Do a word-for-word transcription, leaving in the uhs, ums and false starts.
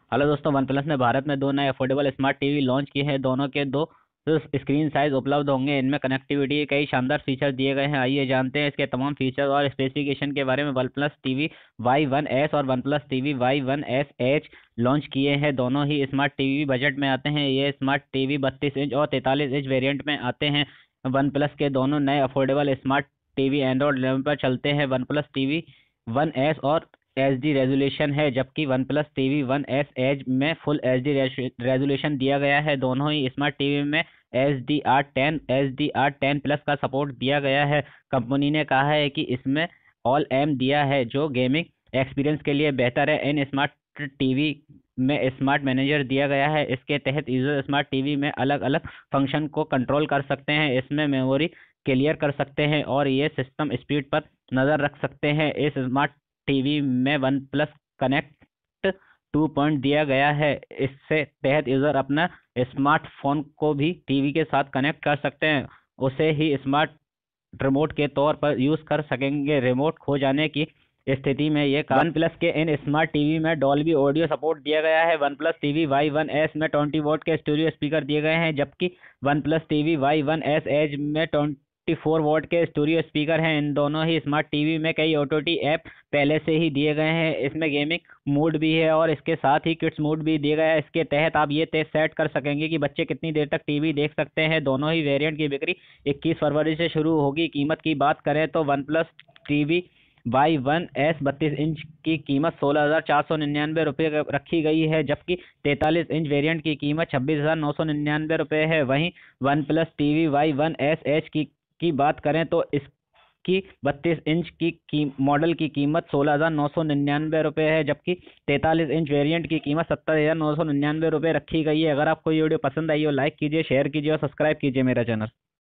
Hello दोस्तों, one plus ने भारत में दो नए अफोर्डेबल स्मार्ट टीवी लॉन्च किए हैं। दोनों के दो स्क्रीन साइज उपलब्ध होंगे। इनमें कनेक्टिविटी के कई शानदार फीचर दिए गए हैं। आइए जानते हैं इसके तमाम फीचर और स्पेसिफिकेशन के बारे में। OnePlus TV Y one S और OnePlus TV Y one S H launch किए हैं। दोनों ही स्मार्ट टीवी बजट में आते हैं। ये स्मार्ट टीवी बत्तीस इंच और तैंतालीस इंच वेरिएंट में आते हैं। वन प्लस के दोनों नए affordable smart TV Android level पर चलते हैं। OnePlus TV one S और एच डी रेजोल्यूशन है, जबकि OnePlus TV one S H में फुल एच डी रेजोल्यूशन दिया गया है। दोनों ही स्मार्ट टीवी में H D R ten H D R ten plus का सपोर्ट दिया गया है। कंपनी ने कहा है कि इसमें ऑल एम दिया है, जो गेमिंग एक्सपीरियंस के लिए बेहतर है। इन स्मार्ट टीवी में स्मार्ट मैनेजर दिया गया है। इसके तहत यूजर स्मार्ट टीवी में अलग अलग फंक्शन को कंट्रोल कर सकते हैं। इसमें मेमोरी क्लियर कर सकते हैं और ये सिस्टम स्पीड पर नज़र रख सकते हैं। इस स्मार्ट टीवी में OnePlus connect two point दिया गया है। इससे तहत यूजर अपना स्मार्टफोन को भी टीवी के साथ कनेक्ट कर सकते हैं। उसे ही स्मार्ट रिमोट के तौर पर यूज कर सकेंगे। रिमोट खो जाने की स्थिति में ये वन प्लस के इन स्मार्ट टीवी में डॉल्बी ऑडियो सपोर्ट दिया गया है। OnePlus TV Y one S में ट्वेंटी वोट के स्टूडियो स्पीकर दिए गए हैं, जबकि OnePlus TV Y one S H में ट्वेंटी फोर वोट के स्टूडियो स्पीकर हैं। इन दोनों ही स्मार्ट टीवी में कई ओटीटी ऐप पहले से ही दिए गए हैं। इसमें गेमिंग मोड भी है और इसके साथ ही किड्स मोड भी दिया गया है। इसके तहत आप ये तय सेट कर सकेंगे कि बच्चे कितनी देर तक टीवी देख सकते हैं। दोनों ही वेरिएंट की बिक्री इक्कीस फरवरी से शुरू होगी। कीमत की बात करें तो OnePlus TV Y one S बत्तीस इंच की कीमत सोलह हजार चार सौ निन्यानवे रुपये रखी गई है, जबकि तैंतालीस इंच वेरिएंट की कीमत छब्बीस हजार नौ सौ निन्यानवे रुपये है। वहीं OnePlus TV Y one S H की की बात करें तो इसकी बत्तीस इंच की, की मॉडल की कीमत सोलह हजार नौ सौ निन्यानवे रुपये है, जबकि तैंतालीस इंच वेरिएंट की कीमत सत्तर हजार नौ सौ निन्यानवे रुपये रखी गई है। अगर आपको ये वीडियो पसंद आई हो, लाइक कीजिए, शेयर कीजिए और सब्सक्राइब कीजिए मेरा चैनल।